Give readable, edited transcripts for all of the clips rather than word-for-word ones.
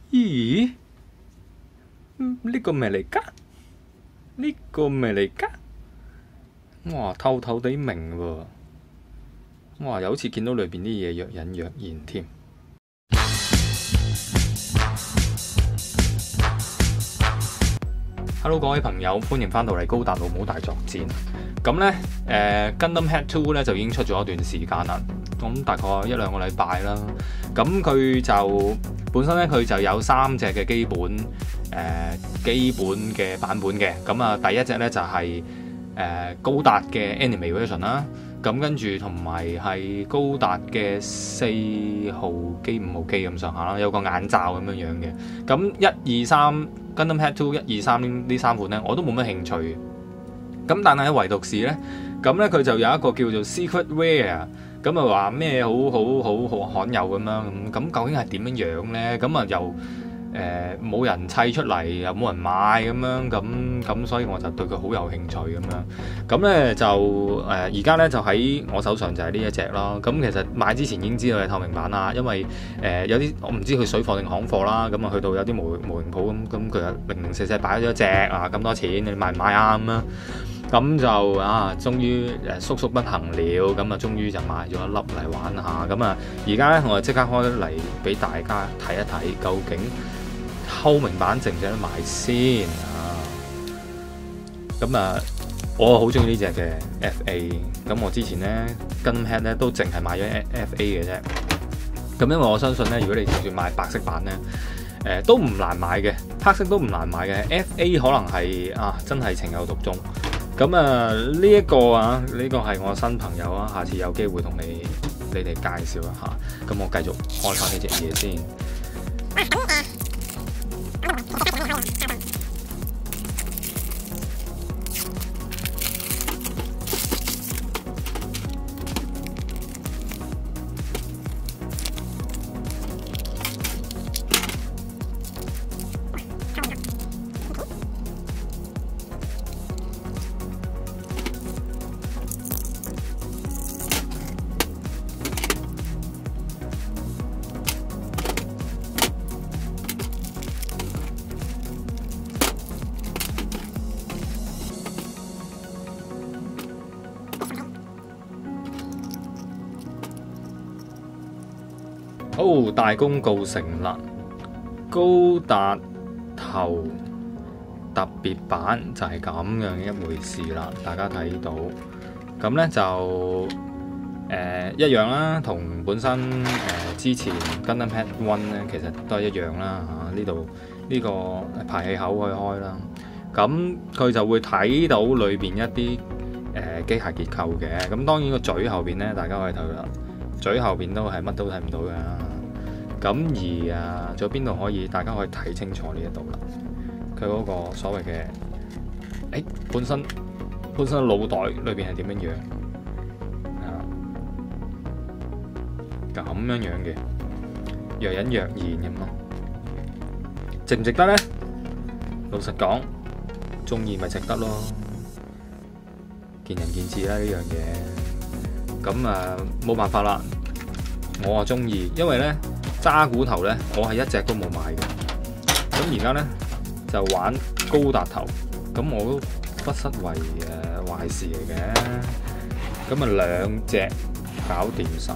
咦？呢個咩嚟㗎？呢個咩嚟㗎？哇，透透地明喎！哇，又好似見到裏邊啲嘢若隱若現添。Hello， 各位朋友，歡迎翻到嚟高達老母大作戰。咁呢，Gundam Head 2呢就已經出咗一段時間啦。咁大概1-2個禮拜啦。咁佢就本身呢，佢就有3隻嘅基本嘅版本嘅。咁啊，第一隻呢就係高達嘅 Anime Version 啦。咁跟住同埋係高達嘅4號機、5號機咁上下啦，有個眼罩咁樣樣嘅。咁1、2、3 Gundam Head 2、1、2、3呢3款呢，我都冇乜興趣嘅。咁但係唯獨是呢，咁呢佢就有一個叫做 Secret Rare， 咁啊話咩好罕有咁樣。咁究竟係點樣樣呢？咁啊又冇人砌出嚟，又冇人買咁樣，咁所以我就對佢好有興趣咁樣。咁咧就而家咧就喺我手上就係呢一隻咯。咁其實買之前已經知道係透明版啦，因為有啲我唔知佢水貨定行貨啦。咁啊去到有啲模型鋪咁佢就零零四四擺咗一隻啊咁多錢，你買唔買啊咁啊？咁就終於叔叔不行了，咁啊終於就買咗一粒嚟玩下。咁啊而家咧我就即刻開嚟俾大家睇一睇究竟透明版值唔值得買先啊！咁啊，我好中意呢隻嘅 FA。咁我之前咧 Gundam Head 咧都淨係買咗 FA 嘅啫。咁因為我相信咧，如果你就算買白色版咧，都唔難買嘅，黑色都唔難買嘅。FA 可能係真係情有獨鍾。咁啊呢一個呢個係我新朋友啊，下次有機會同你哋介紹一下。咁我繼續開翻呢隻嘢先。好，大功告成啦！高達頭特別版就係咁樣一回事啦，大家睇到咁呢就一樣啦，同本身之前 Gundam Head 1呢其實都係一樣啦嚇。呢度呢個排氣口可以開啦，咁佢就會睇到裏邊一啲機械結構嘅。咁當然個嘴後邊呢，大家可以睇到啦，嘴後邊都係乜都睇唔到嘅。咁而仲有邊度可以大家可以睇清楚呢一度啦？佢嗰個所謂嘅本身腦袋裏邊係點樣樣咁樣樣嘅，若隱若現咁咯。值唔值得呢？老實講，中意咪值得咯，見仁見智啦呢樣嘢。咁冇辦法啦，我中意，因為呢。渣古頭呢，我係一隻都冇買嘅。咁而家呢，就玩高達頭，咁我都不失為壞事嚟嘅。咁2隻搞掂晒。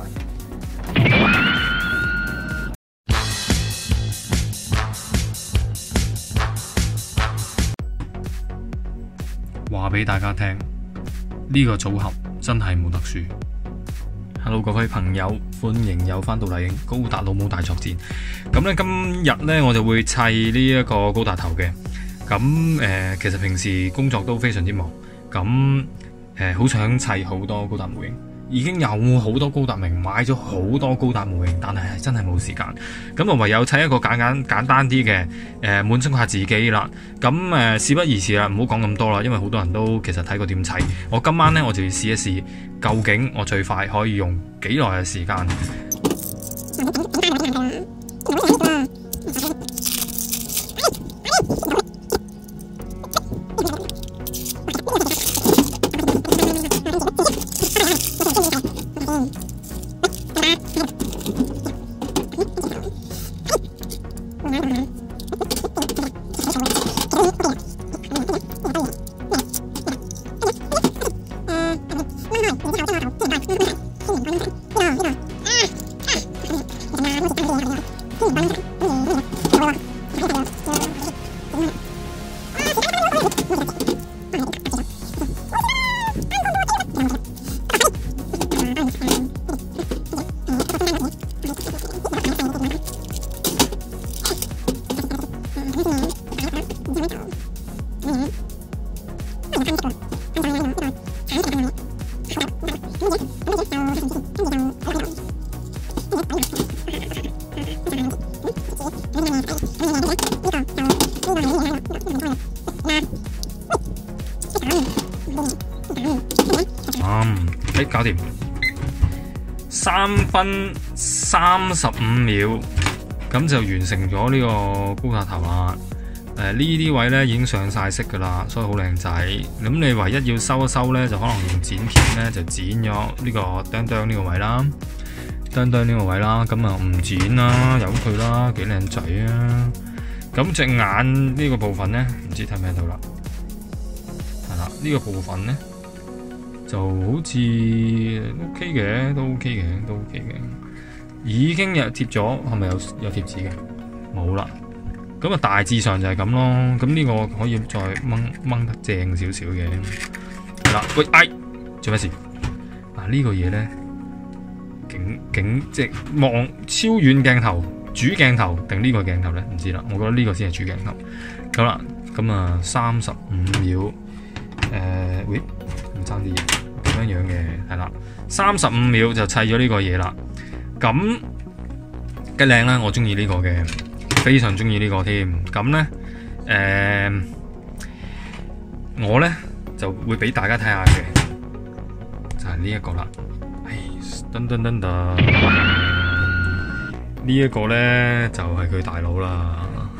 話俾大家聽，呢個組合真係冇得輸。Hello， 各位朋友，歡迎又翻到嚟高達老母大作戰。咁咧今日咧我就會砌呢一個高達頭嘅。咁其實平時工作都非常之忙，咁好想砌好多高達模型，已經有好多高達名，買咗好多高達模型，但係真係冇時間。咁我唯有砌一個簡單啲嘅，滿足下自己啦。咁事不宜遲啦，唔好講咁多啦，因為好多人都其實睇過點砌。我今晚呢，我就要試一試，究竟我最快可以用幾耐嘅時間。 搞掂，3分35秒，咁就完成咗呢個高塔頭啦。呢啲位咧已經上晒色噶啦，所以好靚仔。咁你唯一要收一收咧，就可能用剪片咧就剪咗呢個釘釘呢個位啦，釘釘呢個位啦。咁啊唔剪啦，由佢啦，幾靚仔啊！咁隻眼呢個部分咧，唔知睇唔睇到啦？係啦，呢個部分咧。就好似 OK 嘅，都 OK 嘅，都 OK 嘅。已經有貼咗，係咪有貼紙嘅？冇啦。咁啊，大致上就係咁咯。咁呢個可以再掹得正少少嘅。嗱，喂，做咩事？嗱，呢個嘢咧，即係望超遠鏡頭、主鏡頭定呢個鏡頭咧？唔知啦。我覺得呢個先係主鏡頭。咁啦，咁啊，35秒。喂，唔爭啲嘢。咁樣嘅係啦，35秒就砌咗呢個嘢啦。咁幾靚啦，我中意呢個嘅，非常中意呢個添。咁咧，我咧就會俾大家睇下嘅，就係呢一個啦。噔噔噔噔，呢一個咧就係佢大佬啦，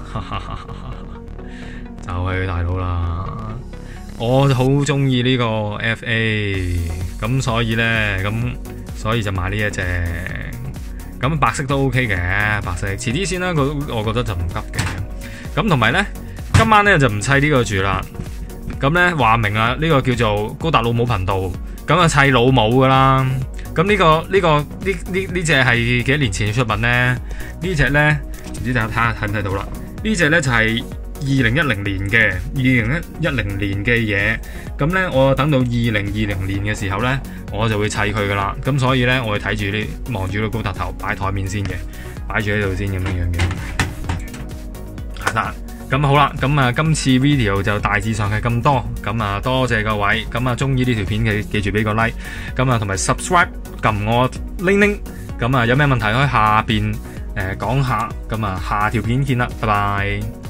就係佢大佬啦。我好中意呢個 FA， 咁所以咧，所以就買呢一隻。咁白色都 OK 嘅，白色遲啲先啦。我覺得就唔急嘅。咁同埋咧，今晚咧就唔砌呢個住啦。咁咧話明啊，呢個叫做高達老母頻道，咁啊砌老母噶啦。咁呢隻係幾多年前嘅出品咧？呢隻咧唔知大家睇下睇唔睇到啦？呢隻咧就係2010年嘅嘢，咁咧我等到2020年嘅時候咧，我就會砌佢噶啦。咁所以咧，我會睇住呢，望住個高達頭擺台面先嘅，擺住喺度先咁樣嘅。係啦，咁好啦，咁啊今次 video 就大致上係咁多，咁啊多謝各位，咁啊中意呢條片嘅記住俾個 like， 咁啊同埋 subscribe 撳我鈴鈴，咁啊有咩問題可以下邊講下，咁啊下條片見啦，拜拜。